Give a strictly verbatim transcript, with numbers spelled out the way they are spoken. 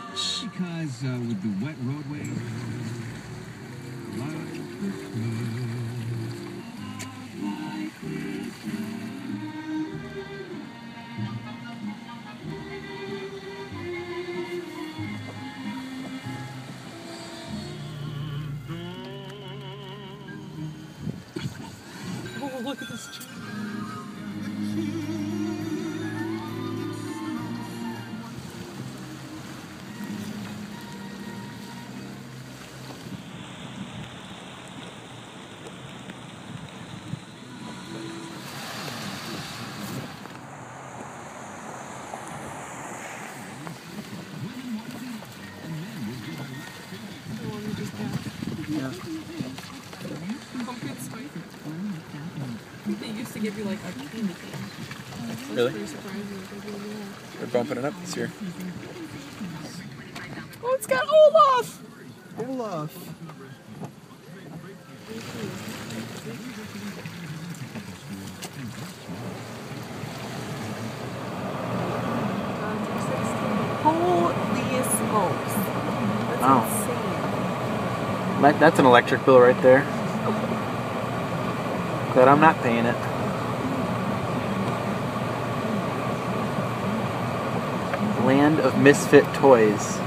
rich because uh, with the wet roadway. Oh, look at this tree. Yeah. Pumpkin spice. I think they used to give you like a candy cane. Really? Pretty surprising. They're bumping it up this year. Oh, it's got Olaf! Olaf. Holy smokes. That's Wow. insane. That, that's an electric bill right there. Glad I'm not paying it. Land of Misfit Toys.